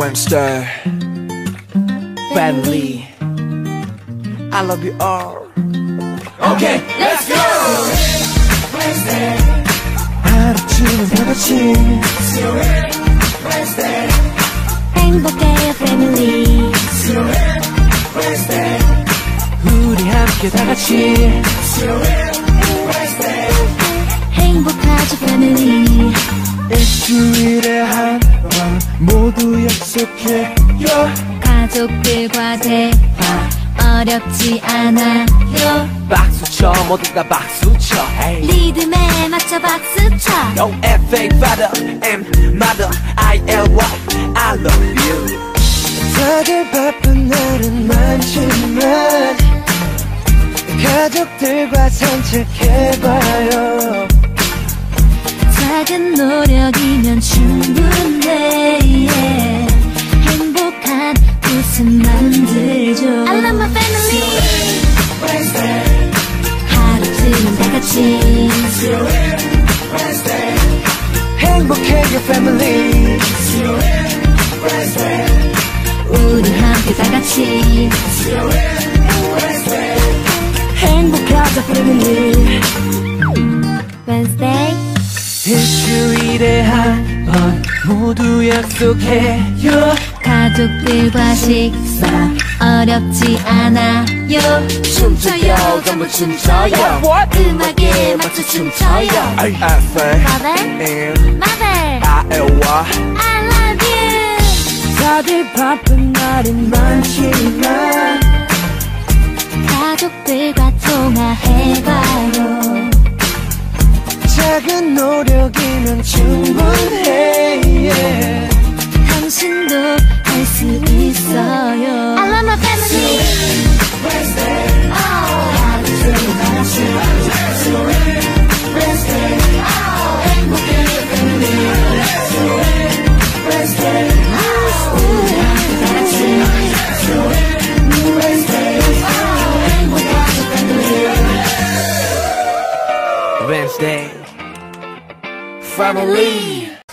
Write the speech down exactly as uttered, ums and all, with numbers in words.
Wednesday family I love you all. Okay, let's go. Wednesday. 하루쯤은 다 같이 수요일 Wednesday. 행복해요 패밀리 수요일 Wednesday. 우리 함께 다 같이 수요일 Wednesday. 행복하죠 패밀리 일주일에 한 번 모두 약속해요. 가족들과 대화 어렵지 않아요. 박수쳐 모두 다 박수쳐. Hey. 리듬에 맞춰 박수쳐. No F A father M mother I L Y I love you. 다들 바쁜 날은 많지만 가족들과 산책해봐요. 작은 노력이면 충분해. yeah. 행복한 웃음 만들죠. I love my family. Wednesday. 하루쯤은 다 같이 수요일 Wednesday. 행복해요 family. 수요일 Wednesday. 우리 함께 다 같이 수요일 Wednesday. 행복하자 family. Wednesday. 일주일에 한 번 모두 약속해요. 가족들과 식사 어렵지 않아요. 춤춰요 전부 춤춰요. 음악에 맞춰 춤춰요. I say Father, M Mother, I L Y I love you. 다들 바쁜 날은 많지만 가족들과 통화해봐요. 작은 노력이면 충분해. yeah. 당신도 할 수 있어요. I love my family. Wednesday. 하루쯤은 다 같이 수요일 Wednesday. 행복해요 family. 수요일 Wednesday. 우리 함께 다 같이 수요일 Wednesday. 행복하죠 family. Wednesday family.